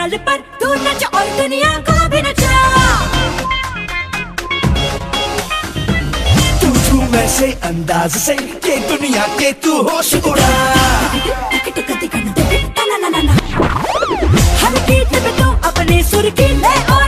ताल पर तू नच और दुनिया को भी नचा। तू झूम ऐसे अंदाज से कि दुनिया के तू होश उड़ा। हर बीट पे तू अपने सुर की ले और